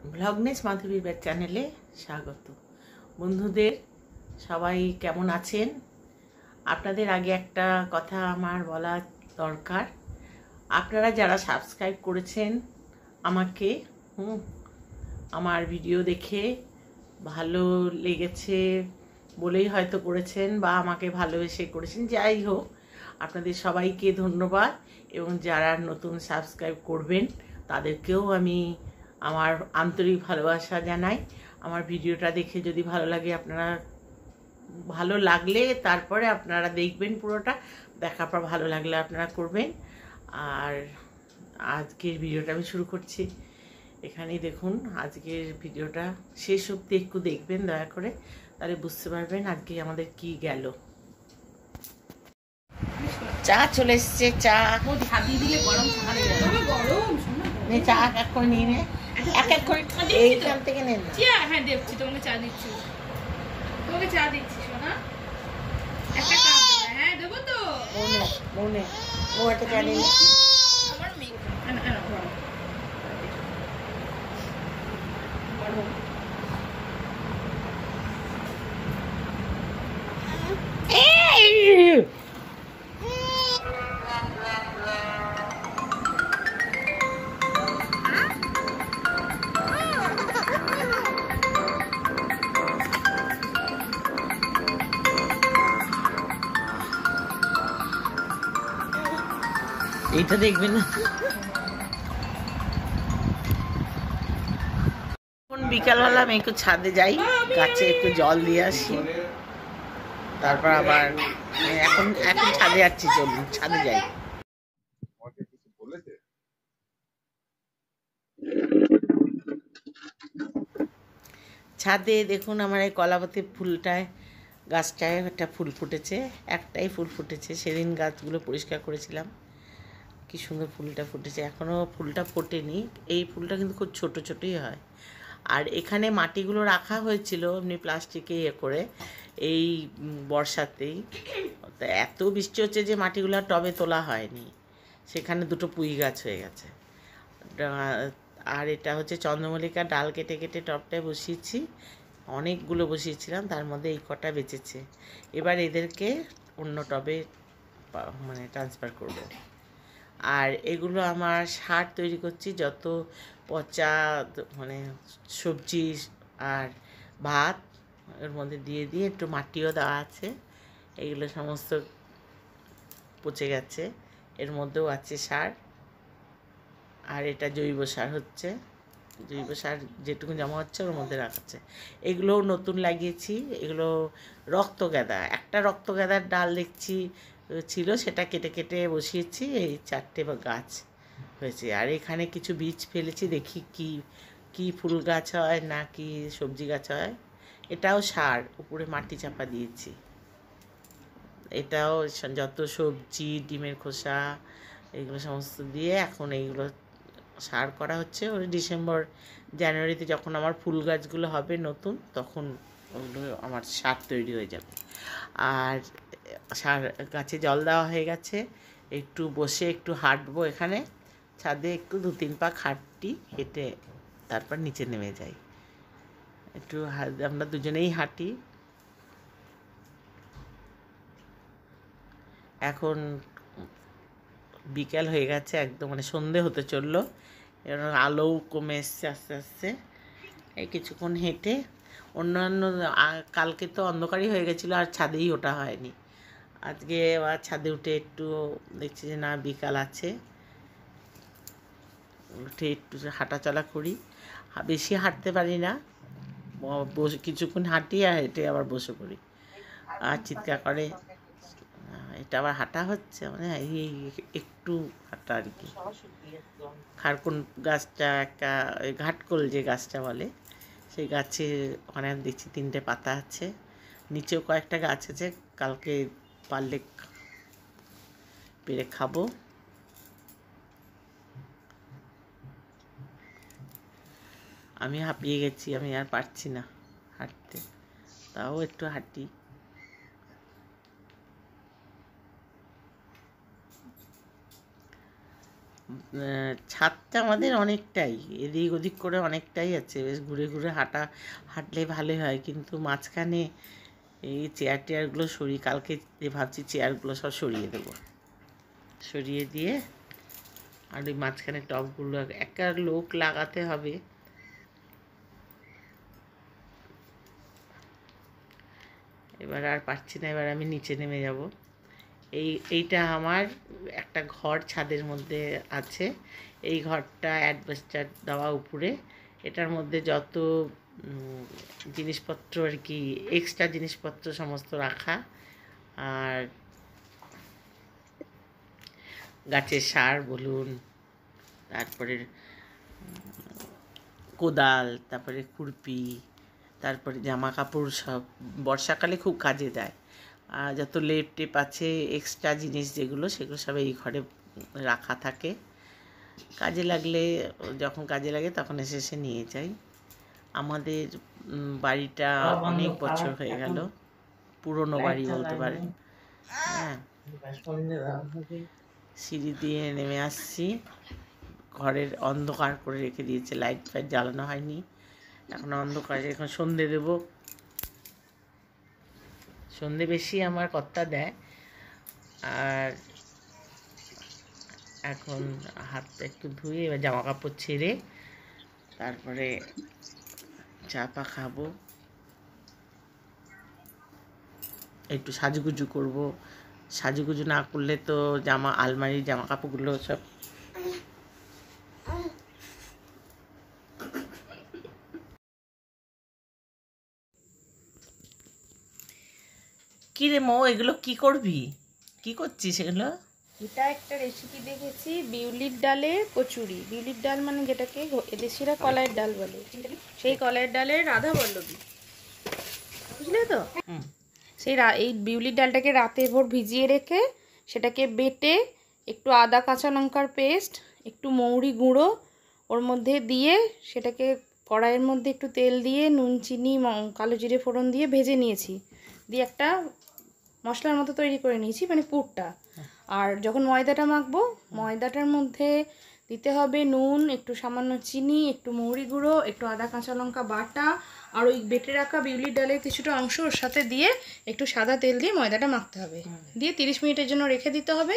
ব্লগনেস মাধবীর চ্যানেলে স্বাগত। বন্ধুদের সবাই কেমন আছেন? আপনাদের আগে একটা কথা আমার বলা দরকার। আপনারা যারা সাবস্ক্রাইব করেছেন আমাকে, আমার ভিডিও দেখে ভালো লেগেছে বলেই হয়তো করেছেন, বা আমাকে ভালোবেসে করেছেন, যাই হোক আপনাদের সবাইকে ধন্যবাদ। এবং যারা নতুন সাবস্ক্রাইব করবেন তাদেরকেও আমি আমার আন্তরিক ভালোবাসা জানাই। আমার ভিডিওটা দেখে যদি ভালো লাগে, আপনারা ভালো লাগলে তারপরে আপনারা দেখবেন পুরোটা, দেখার পর ভালো লাগলে আপনারা করবেন। আর আজকের ভিডিওটা আমি শুরু করছি। এখানেই দেখুন, আজকের ভিডিওটা শেষ অবধি একটু দেখবেন দয়া করে, তাহলে বুঝতে পারবেন আজকে আমাদের কি গেল। চা চলে এসছে, চা চা এক এক করে নিয়ে নে, এক এক করে এইখান থেকে নেন। হ্যাঁ দেখছি, তোমাকে চা দিচ্ছি, তোমাকে চা দিচ্ছি সোনা, একটা কাপ দেবে। হ্যাঁ দেবো তো, মনে ও একটা চা নিয়ে আমার মেয়ে এইটা দেখবেন না। বিকালবেলা আমি একটু ছাদে যাই, গাছে একটু জল দিয়ে আসি, তারপর আবার এখন এখন ছাদে যাচ্ছি, চলুন ছাদে যাই। ছাদে দেখুন আমার এই কলাপাতি ফুলটায়, গাছটায় একটা ফুল ফুটেছে, একটাই ফুল ফুটেছে। সেদিন গাছগুলো পরিষ্কার করেছিলাম, কি সুন্দর ফুলটা ফুটেছে। এখনও ফুলটা ফোটেনি, এই ফুলটা কিন্তু খুব ছোট ছোটই হয়। আর এখানে মাটিগুলো রাখা হয়েছিল এমনি প্লাস্টিকে করে, এই বর্ষাতেই তো এত বৃষ্টি হচ্ছে যে মাটিগুলো টবে তোলা হয়নি, সেখানে দুটো পুঁই গাছ হয়ে গেছে। আর এটা হচ্ছে চন্দ্রমল্লিকা, ডাল কেটে কেটে টবটায় বসিয়েছি, অনেকগুলো বসিয়েছিলাম, তার মধ্যে এই কটা বেঁচেছে। এবার এদেরকে অন্য টবে মানে ট্রান্সফার করব। আর এগুলো আমার সার তৈরি করছি, যত পচা মানে সবজি আর ভাত এর মধ্যে দিয়ে দিয়ে একটু মাটিও দেওয়া আছে, এগুলো সমস্ত পচে গেছে, এর মধ্যেও আছে সার। আর এটা জৈব সার হচ্ছে, জৈব সার যেটুকু জমা হচ্ছে ওর মধ্যে রাখাচ্ছে। এগুলোও নতুন লাগিয়েছি, এগুলো রক্তগাঁদা, একটা রক্তগাঁদার ডাল দেখছি ছিল, সেটা কেটে কেটে বসিয়েছি, এই 4টে গাছ হয়েছে। আর এখানে কিছু বীজ ফেলেছি, দেখি কি কি ফুল গাছ হয় না কি সবজি গাছ হয়। এটাও সার, উপরে মাটি চাপা দিয়েছি। এটাও যত সবজি, ডিমের খোসা, এগুলো সমস্ত দিয়ে এখন এইগুলো সার করা হচ্ছে। ওই ডিসেম্বর জানুয়ারিতে যখন আমার ফুল গাছগুলো হবে নতুন, তখন ওগুলো আমার সার তৈরি হয়ে যাবে। আর সার গাছে জল দেওয়া হয়ে গেছে, একটু বসে একটু হাঁটবো এখানে ছাদে, একটু 2-3 পাক হাঁটি, হেঁটে তারপর নিচে নেমে যাই। একটু আমরা দুজনেই হাঁটি। এখন বিকেল হয়ে গেছে, একদম মানে সন্ধে হতে চললো, এবার আলোও কমে এসছে আস্তে আস্তে। এই কিছুক্ষণ হেঁটে অন্যান্য কালকে তো অন্ধকারই হয়ে গেছিলো, আর ছাদেই ওঠা হয়নি। আজকে আবার ছাদে উঠে একটু দেখছি যে না বিকাল আছে, উঠে একটু হাঁটাচলা করি। বেশি হাঁটতে পারি না, বসে কিছুক্ষণ হাঁটি আর হেঁটে আবার বসে পড়ি, আর চিৎকার করে। এটা আবার হাঁটা হচ্ছে, মানে এই একটু হাঁটা আর কি। খারকুন গাছটা একটা, ওই ঘাটকোল যে গাছটা বলে, সেই গাছে ওখানে দেখছি 3টে পাতা আছে, নিচেও কয়েকটা গাছ আছে, কালকে পারলে পেরে খাবো। আমি হাঁপিয়ে গেছি, আমি আর পারছি না হাঁটতে, তাও একটু হাঁটি। ছাদটা আমাদের অনেকটাই এদিক ওদিক করে অনেকটাই আছে, বেশ ঘুরে ঘুরে হাঁটলে ভালোই হয়, কিন্তু মাঝখানে এই চেয়ার টেয়ারগুলো সরিয়ে কালকে ভাবছি চেয়ারগুলো সব সরিয়ে দেবো, সরিয়ে দিয়ে আর ওই মাঝখানে টবগুলো একটা লোক লাগাতে হবে। এবার আর পারছি না, এবার আমি নিচে নেমে যাব। এইটা আমার একটা ঘর ছাদের মধ্যে আছে, এই ঘরটা অ্যাডভেস্টার দেওয়া উপরে, এটার মধ্যে যত জিনিসপত্র আর কি এক্সট্রা জিনিসপত্র সমস্ত রাখা, আর গাছের সার বলুন, তারপরে কোদাল, তারপরে খুরপি, তারপরে জামা কাপড় সব বর্ষাকালে খুব কাজে দেয়। আর যত লেপ টেপ আছে এক্সট্রা জিনিস যেগুলো সেগুলো সব এই ঘরে রাখা থাকে, কাজে লাগলে যখন কাজে লাগে তখন এসে নিয়ে যাই। আমাদের বাড়িটা অনেক বছর হয়ে গেল, পুরনো বাড়ি বলতে পারেন। হ্যাঁ, সিঁড়ি দিয়ে নেমে আসছি, ঘরের অন্ধকার করে রেখে দিয়েছে, লাইট ফাইট জ্বালানো হয়নি, এখন অন্ধকারে এখন সন্ধে দেবো। সন্ধে বেশি আমার কর্তা দেয়। আর এখন হাতটা একটু ধুয়ে এবার জামা কাপড় ছেড়ে তারপরে চা পা খাবো, একটু সাজুগুজু করব। সাজুগুজু না করলে তো আলমারির জামা কাপড়গুলো সব কি রে মৌ, এগুলো কি করবি, কি করছিস এগুলো? এটা একটা রেসিপি দেখেছি, বিউলির ডালের কচুরি। বিউলির ডাল মানে যেটাকে এদেশিরা কলাইয়ের ডাল বলে, সেই কলাইয়ের ডালের রাধা বল্লভী, বুঝলে তো? এই বিউলির ডালটাকে রাতে ভোর ভিজিয়ে রেখে সেটাকে বেটে একটু আদা কাঁচা লঙ্কার পেস্ট, একটু মৌরি গুঁড়ো ওর মধ্যে দিয়ে সেটাকে কড়াইয়ের মধ্যে একটু তেল দিয়ে নুন চিনি কালো জিরে ফোড়ন দিয়ে ভেজে নিয়েছি, দিয়ে একটা মশলার মতো তৈরি করে নিয়েছি, মানে পুরটা। আর যখন ময়দাটা মাখবো, ময়দাটার মধ্যে দিতে হবে নুন, একটু সামান্য চিনি, একটু মৌরি গুঁড়ো, একটু আদা কাঁচা লঙ্কা বাটা, আর ওই বেটে রাখা বিউলির ডালের কিছুটা অংশ ওর সাথে দিয়ে একটু সাদা তেল দিয়ে ময়দাটা মাখতে হবে, দিয়ে 30 মিনিটের জন্য রেখে দিতে হবে।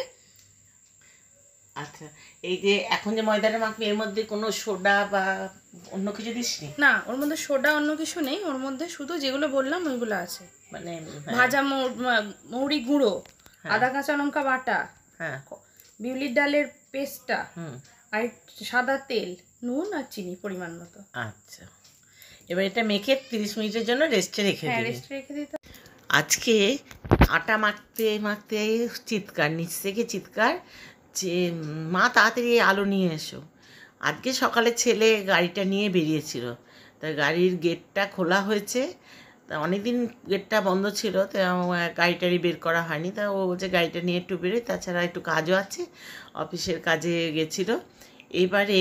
আচ্ছা, এই যে এখন যে ময়দাটা মাখবি এর মধ্যে কোনো সোডা বা অন্য কিছু দিসনি? না, ওর মধ্যে সোডা অন্য কিছু নেই, ওর মধ্যে শুধু যেগুলো বললাম ওইগুলো আছে, মানে ভাজা মৌরি গুঁড়ো, আদা কাঁচা লঙ্কা বাটা, হ্যাঁ, বিউলির ডালের পেস্টটা, আর সাদা তেল, নুন আর চিনি পরিমাণ মতো। আচ্ছা, এবার এটা মেখে 30 মিনিটের জন্য রেস্টে রেখে দিই। রেস্টে রেখে দিতে। আজকে আটা মাখতে মাখতে চিৎকার, নিচ থেকে চিৎকার যে মা তাড়াতাড়ি আলো নিয়ে এসো। আজকে সকালে ছেলে গাড়িটা নিয়ে বেরিয়েছিল, তা গাড়ির গেটটা খোলা হয়েছে, তা অনেকদিন গেটটা বন্ধ ছিল, তা গাড়িটারি বের করা হয়নি, তা ও বলছে গাড়িটা নিয়ে একটু বেরোয়, তাছাড়া একটু কাজও আছে, অফিসের কাজে গেছিলো। এবারে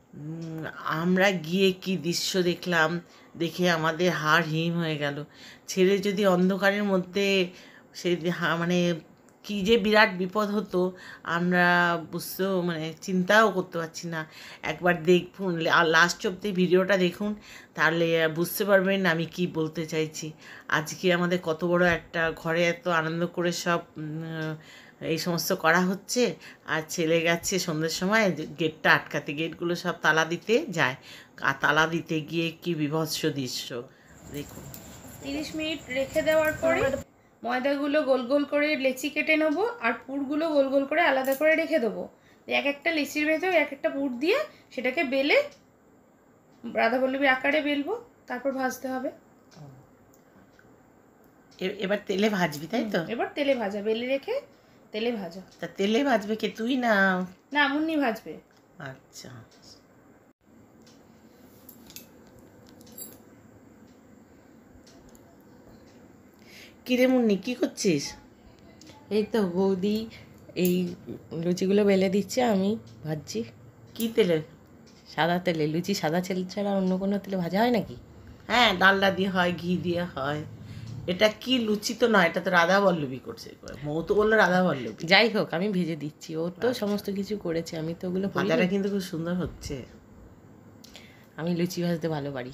আমরা গিয়ে কি দৃশ্য দেখলাম, দেখে আমাদের হাড় হিম হয়ে গেল। ছেলে যদি অন্ধকারের মধ্যে সেই মানে কী যে বিরাট বিপদ হতো আমরা বুঝতেও মানে চিন্তাও করতে পারছি না। একবার দেখুন, লাস্ট অব্দি ভিডিওটা দেখুন, তাহলে বুঝতে পারবেন আমি কি বলতে চাইছি। আজকে আমাদের কত বড় একটা ঘরে এত আনন্দ করে সব এই সমস্ত করা হচ্ছে, আর ছেলে গেছে সন্ধ্যের সময় গেটটা আটকাতে, গেটগুলো সব তালা দিতে যায়, আর তালা দিতে গিয়ে কি বিভৎস দৃশ্য দেখুন। 30 মিনিট রেখে দেওয়ার পরে ময়দাগুলো গোল গোল করে লেচি কেটে নেবো, আর পুরগুলো গোল গোল করে আলাদা করে রেখে দেবো। এক একটা লেচির ভেতর এক একটা পুর দিয়ে সেটাকে বেলে রাধাবল্লভীর আকারে বেলবো, তারপর ভাজতে হবে। এবার তেলে ভাজবি, তাই তো? এবার তেলে ভাজা, বেলে রেখে তেলে ভাজা। তা তেলে ভাজবে কে, তুই না? না, মুন্নি ভাজবে। আচ্ছা, কিরে মুন্নি কি করছিস? এই তো বৌদি এই লুচিগুলো বেলে দিচ্ছে, আমি ভাজছি। কি তেলে? সাদা তেলে। লুচি সাদা তেল ছাড়া অন্য কোনো তেলে ভাজা হয় নাকি? হ্যাঁ, ডালডা দিয়ে হয়, ঘি দিয়ে হয়, এটা কি লুচি তো নয়, এটা তো রাধা বল্লভী করছে। মৌ তো বললো রাধা বল্লভী। যাই হোক আমি ভেজে দিচ্ছি, ও তো সমস্ত কিছু করেছে, আমি তো ওগুলো করি ভাজাটা না। কিন্তু খুব সুন্দর হচ্ছে। আমি লুচি ভাজতে ভালো পারি।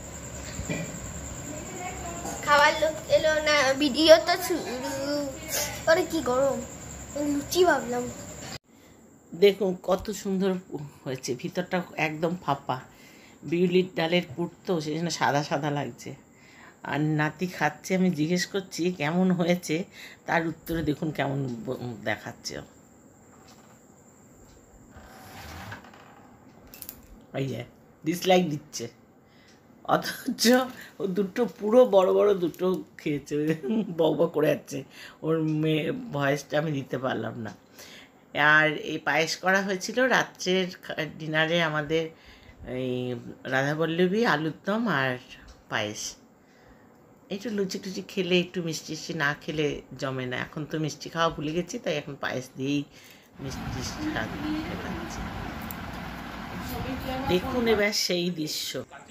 খাবার লোক এলো না, ভিডিও তো শুরু। আরে কি গরম, লুচি ভাবলাম। দেখুন কত সুন্দর হয়েছে, ভিতরটা একদম ফাঁপা। বিউলির ডালের পুর তো সেই জন্য সাদা সাদা লাগছে। আর নাতি খাচ্ছে, আমি জিজ্ঞেস করছি কেমন হয়েছে, তার উত্তরে দেখুন কেমন দেখাচ্ছে। ওই যে ডিসলাইক দিচ্ছে, অথচ ও দুটো পুরো বড় বড় দুটো খেয়েছে, বক বক করে যাচ্ছে। ওর মেয়ে ভয়েসটা আমি দিতে পারলাম না। আর এই পায়েস করা হয়েছিল রাত্রের ডিনারে আমাদের, এই রাধাবল্লভী, আলুর দম আর পায়েস। একটু লুচি টুচি খেলে, একটু মিষ্টি মিষ্টি না খেলে জমে না। এখন তো মিষ্টি খাওয়া ভুলে গেছি, তাই এখন পায়েস দিয়েই মিষ্টি খাচ্ছি। দেখুন এবার সেই দৃশ্য।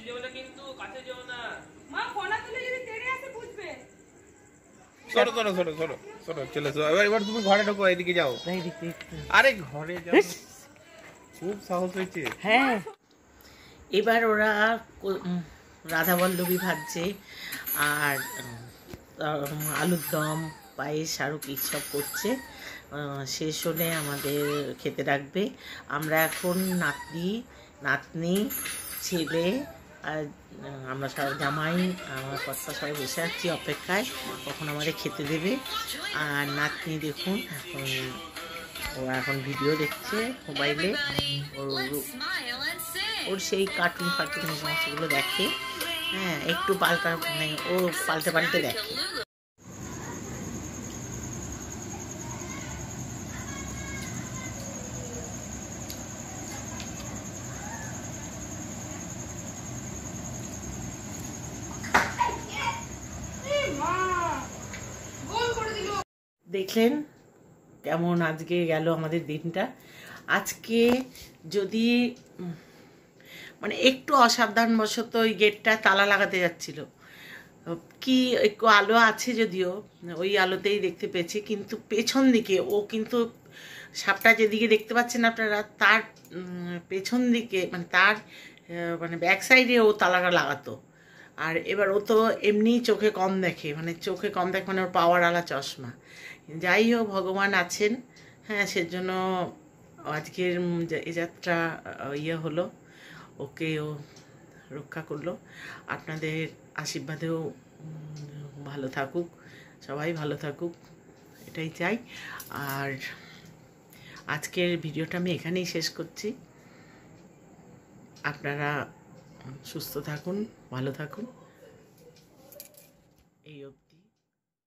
সরো সরো সরো সরো সরো, চলে এসো। এবার তুমি ঘরে ঢোকো, এদিকে যাও। আরে ঘরে যাও, খুব সাহস হয়েছে। হ্যাঁ, এবার ওরা রাধাবল্লভী ভাজছে আর আলুর দম, পায়েস আরও কী সব করছে। শেষ হলে আমাদের খেতে রাখবে। আমরা এখন নাতনি, ছেলে আর আমরা সবাই, জামাই, আমার কর্তা সবাই বসে আছি অপেক্ষায় কখন আমাদের খেতে দেবে। আর নাতনি দেখুন এখন ভিডিও দেখছে মোবাইলে। ওর সেই কার্টুন সমস্তগুলো দেখে। হ্যাঁ, একটু ও পাল্টে দেখে। দেখলেন কেমন আজকে গেল আমাদের দিনটা। আজকে যদি মানে একটু অসাবধানবশত ওই গেটটা তালা লাগাতে যাচ্ছিল, কি একটু আলো আছে যদিও, ওই আলোতেই দেখতে পেয়েছি, কিন্তু পেছন দিকে ও কিন্তু সাপটা যেদিকে দেখতে পাচ্ছেন আপনারা, তার পেছন দিকে মানে তার মানে ব্যাক সাইডে ও তালাটা লাগাতো। আর এবার ও তো এমনি চোখে কম দেখে, মানে ওর পাওয়ারওয়ালা চশমা। যাই হোক, ভগবান আছেন। হ্যাঁ, সেজন্য আজকের এই যাত্রা হলো, ওকে ও রক্ষা করলো। আপনাদের আশীর্বাদেও ভালো থাকুক, সবাই ভালো থাকুক, এটাই চাই। আর আজকের ভিডিওটা আমি এখানেই শেষ করছি। আপনারা সুস্থ থাকুন, ভালো থাকুন।